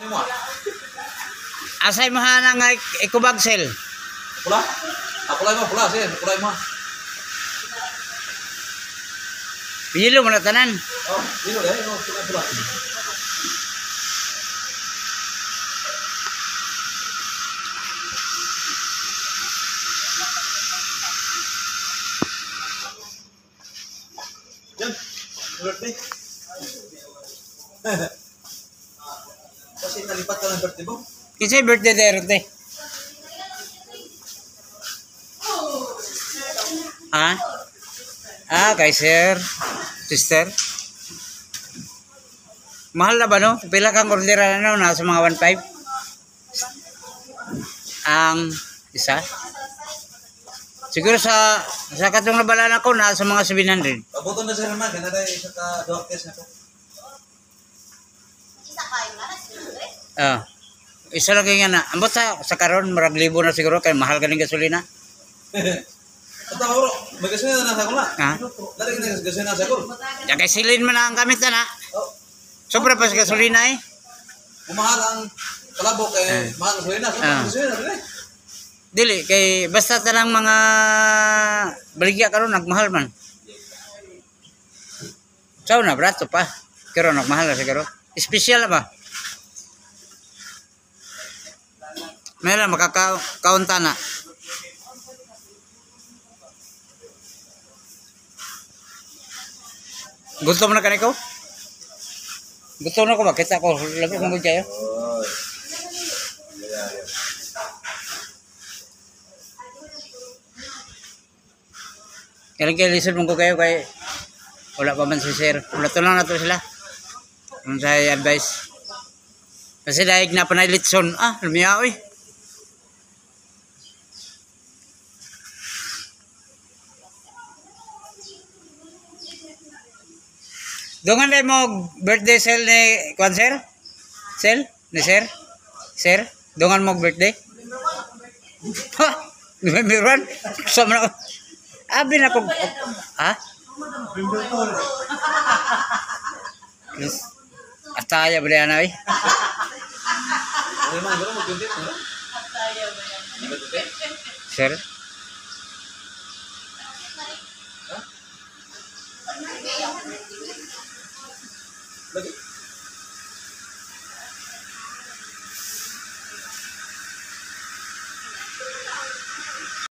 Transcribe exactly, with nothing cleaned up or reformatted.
Asay mahana nga ikubagsel. Pula? Ako lang mo, pula siya. Pula mo. Pilo mo na tanan. Oh, pilo eh. Oh, pula, pula. Yan. Birthday. Kasi nalipat ka ng birthday mo. Kisay birthday there, te. Ah? Ah, kay sir. Sister. Mahal na ba, no? Pila kang orderan na, no? Nasa mga one five? Ang isa? Siguro sa sa katong nabalaan ako, nasa mga seven hundred. Pabuto na siya naman. Kaya na isa ka door case na to. Ah. Isa lang kaya na. Ambot sa, sa karon marag libo na siguro, kaya mahal ka ng gasolina. At ako, may gasolina na sa ko na. Ha? Dali ka na gasolina sa ko. Yan kay silin man ang gamit na na. Oh. Sobra pa sa gasolina eh. Kumahal ang kalabok eh, mahal ang gasolina. Sobra ang gasolina. Dali. Dili, kay basta tanang mga baligya karon nagmahal man. Sao na, brato pa. Karon nagmahal na siguro. Espesyal ba? May lang makakaunta na. Gusto mo na kaniko? Gusto na ko ba? Kita ko. Labi kong gud kayo. Kaya kaya lisod mong ko kayo kay wala pa man si sir. Wala to lang na to sila. Kung sa advice. Kasi dahil na panay litson. Ah, lumiyaw eh. Dungan tayo mo birthday sale ni Kwan sir? Sel? Ni sir? Sir? Dungan mo birthday? Ha? November one? Sama na. Abi na ko. Ha? Chris. Ataya ba yan ay? Sir?